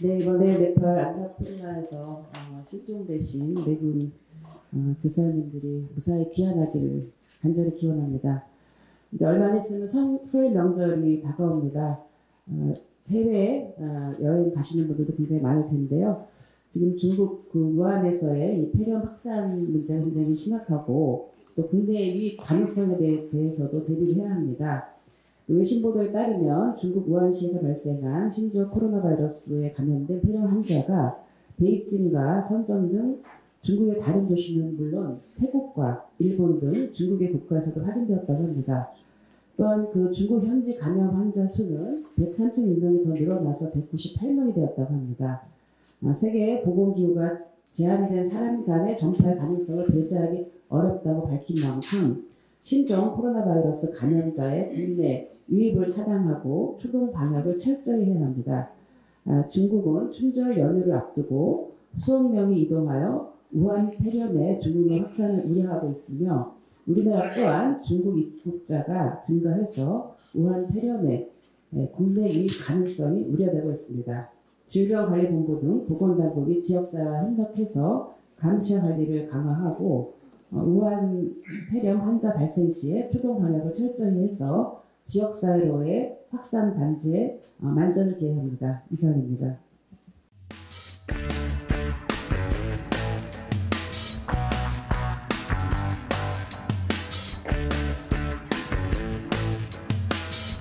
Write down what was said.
네, 이번에 네팔 안타푸르나에서 실종되신 네 분 교사님들이 무사히 귀환하기를 간절히 기원합니다. 이제 얼마 안 있으면 설 명절이 다가옵니다. 해외 여행 가시는 분들도 굉장히 많을 텐데요. 지금 중국 그 우한에서의 이 폐렴 확산 문제가 굉장히 심각하고 또 국내의 유입 가능성에 대해서도 대비를 해야 합니다. 외신 보도에 따르면 중국 우한시에서 발생한 신종 코로나 바이러스에 감염된 폐렴 환자가 베이징과 선전 등 중국의 다른 도시는 물론 태국과 일본 등 중국의 국가에서도 확인되었다고 합니다. 또한 그 중국 현지 감염 환자 수는 136명이 더 늘어나서 198명이 되었다고 합니다. 세계 보건기구가 제한된 사람 간의 전파의 가능성을 배제하기 어렵다고 밝힌 만큼 신종 코로나 바이러스 감염자의 국내 유입을 차단하고 초동 방역을 철저히 해야 합니다. 중국은 춘절 연휴를 앞두고 수억 명이 이동하여 우한 폐렴의 중국 내 확산을 우려하고 있으며 우리나라 또한 중국 입국자가 증가해서 우한 폐렴의 국내 유입 가능성이 우려되고 있습니다. 질병관리본부 등 보건당국이 지역사회와 협력해서 감시와 관리를 강화하고 우한 폐렴 환자 발생 시에 초동 방역을 철저히 해서 지역사회로의 확산 방지에 만전을 기해야 합니다. 이상입니다.